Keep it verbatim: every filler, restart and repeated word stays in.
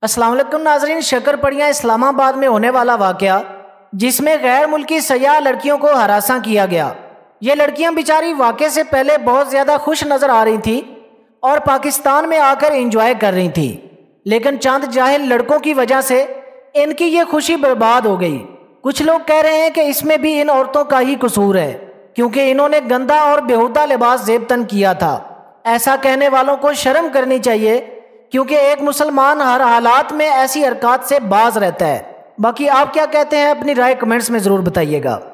अस्सलाम वालेकुम नाजरीन। शकरपड़ियाँ इस्लामाबाद में होने वाला वाक़या जिसमें गैर मुल्की सयाह लड़कियों को हरासा किया गया। ये लड़कियां बेचारी वाक़े से पहले बहुत ज़्यादा खुश नज़र आ रही थी और पाकिस्तान में आकर एंजॉय कर रही थी, लेकिन चंद जाहिल लड़कों की वजह से इनकी ये खुशी बर्बाद हो गई। कुछ लोग कह रहे हैं कि इसमें भी इन औरतों का ही कसूर है क्योंकि इन्होंने गंदा और बेहुदा लिबास ज़ेबतन किया था। ऐसा कहने वालों को शर्म करनी चाहिए क्योंकि एक मुसलमान हर हालात में ऐसी हरकत से बाज रहता है। बाकी आप क्या कहते हैं, अपनी राय कमेंट्स में ज़रूर बताइएगा।